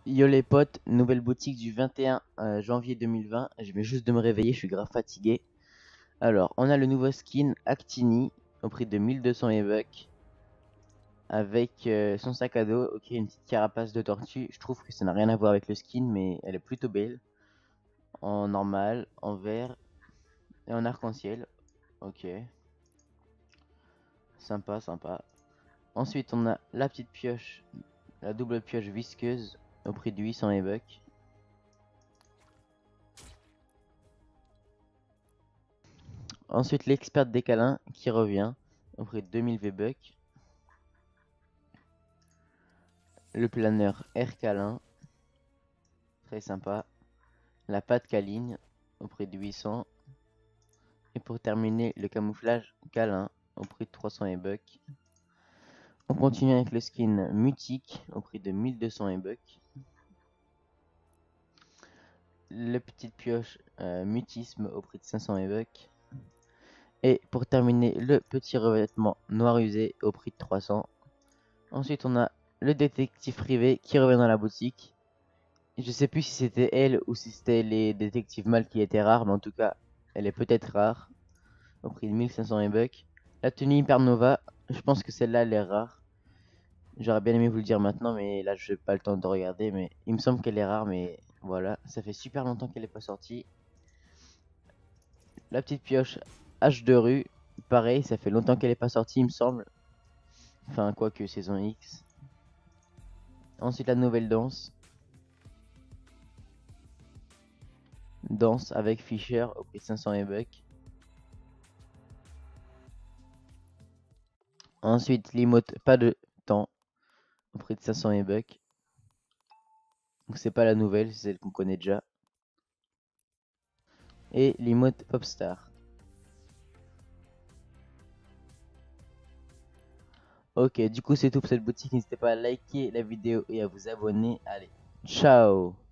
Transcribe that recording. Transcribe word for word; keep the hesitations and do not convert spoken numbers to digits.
Yo les potes, nouvelle boutique du vingt et un euh, janvier deux mille vingt. Je viens juste de me réveiller, je suis grave fatigué. Alors, on a le nouveau skin Actini au prix de mille deux cents E-Bucks avec euh, son sac à dos. Ok, une petite carapace de tortue. Je trouve que ça n'a rien à voir avec le skin, mais elle est plutôt belle. En normal, en vert et en arc-en-ciel. Ok, sympa, sympa. Ensuite, on a la petite pioche, la double pioche visqueuse au prix de huit cents E-Bucks. Ensuite, l'expert des câlins qui revient au prix de deux mille V-Bucks. Le planeur Air câlin, très sympa. La pâte câline au prix de huit cents. Et pour terminer, le camouflage câlin au prix de trois cents E-Bucks. On continue avec le skin mutique au prix de mille deux cents E-Bucks. Le petite pioche euh, mutisme au prix de cinq cents E-Bucks. Et pour terminer, le petit revêtement noir usé au prix de trois cents. Ensuite, on a le détective privé qui revient dans la boutique. Je sais plus si c'était elle ou si c'était les détectives mâles qui étaient rares, mais en tout cas, elle est peut-être rare. Au prix de mille cinq cents E-Bucks. La tenue Hypernova, je pense que celle-là, elle est rare. J'aurais bien aimé vous le dire maintenant, mais là, je n'ai pas le temps de regarder. Mais il me semble qu'elle est rare, mais voilà. Ça fait super longtemps qu'elle n'est pas sortie. La petite pioche H de rue, pareil, ça fait longtemps qu'elle n'est pas sortie, il me semble. Enfin, quoique, saison X. Ensuite, la nouvelle danse. Danse avec Fischer au prix de cinq cents E-Bucks. Ensuite, l'emote pas de temps au prix de cinq cents E-Bucks. Donc c'est pas la nouvelle, c'est celle qu'on connaît déjà. Et l'emote Popstar. Ok, du coup c'est tout pour cette boutique. N'hésitez pas à liker la vidéo et à vous abonner. Allez, ciao!